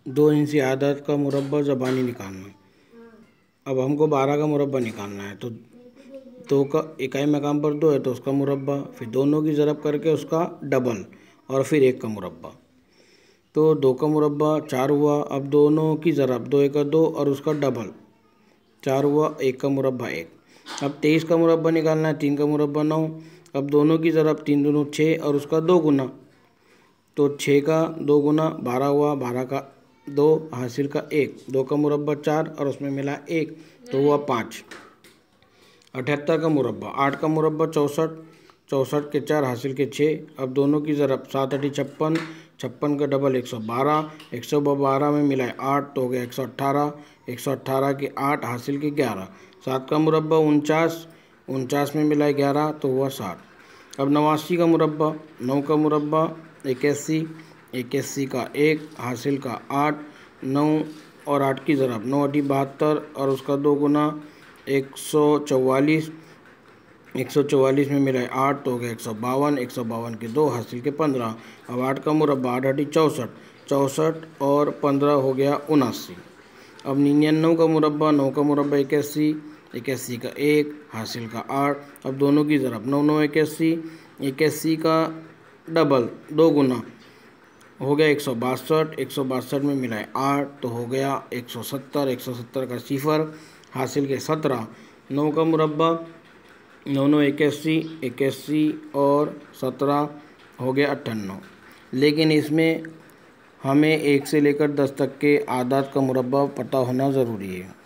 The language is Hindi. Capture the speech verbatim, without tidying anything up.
दो इंची आदत का मुरब्बा ज़बानी निकालना। अब हमको बारह का मुरब्बा निकालना है, तो दो का इकाई मकाम पर दो है तो उसका मुरब्बा, फिर दोनों की ज़रब करके उसका डबल और फिर एक का मुरब्बा। तो दो का मुरब्बा चार हुआ। अब दोनों की ज़रब, दो एक का दो और उसका डबल चार हुआ, एक का मुरब्बा एक। अब तेईस का मुरब्बा निकालना है, तीन का मुरब्बा नौ। अब दोनों की ज़रब, तीन दूनों छः और उसका दो गुना, तो छः का दो गुना बारह हुआ, बारह का दो हासिल का एक, दो का मुरब्बा चार और उसमें मिला एक तो हुआ पाँच। अठहत्तर का मुरब्बा, आठ का मुरब्बा चौंसठ, चौंसठ के चार हासिल के छः। अब दोनों की ज़रब, सात अठी छप्पन, छप्पन का डबल एक सौ बारह, एक सौ बारह में मिला है आठ तो हो गया एक सौ अट्ठारह, एक सौ अट्ठारह के आठ हासिल के ग्यारह। सात का मुरब्बा उनचास, उनचास में मिला है ग्यारह तो हुआ साठ। अब नवासी का मुरब्बा, नौ का मुरब्बा इक्यासी, इक्यासी का एक हासिल का आठ, नौ और आठ की ज़रब, नौ अठी बहत्तर और उसका दो गुना एक सौ चौवालीस, एक सौ चौवालीस में मिला है आठ तो हो गया एक सौ बावन, एक सौ बावन के दो हासिल के पंद्रह। अब आठ का मुरब्बा, आठ अठी चौंसठ, चौंसठ और पंद्रह हो गया उनासी। अब निन्यानवे का मुरब्बा, नौ का मुरब्बा इक्यासी, इक्यासी का एक हासिल का आठ। अब दोनों की ज़रब, नौ नौ इक्यासी, इक्यासी का डबल दो गुना हो गया एक सौ बासठ, एक सौ बासठ में मिला है आठ तो हो गया एक सौ सत्तर, एक सौ सत्तर का सिफर हासिल के सत्रह। नौ का मुरब्बा, नौ नौ इक्यासी, इक्यासी और सत्रह हो गया अट्ठानवे। लेकिन इसमें हमें एक से लेकर दस तक के आदाद का मुरब्बा पता होना ज़रूरी है।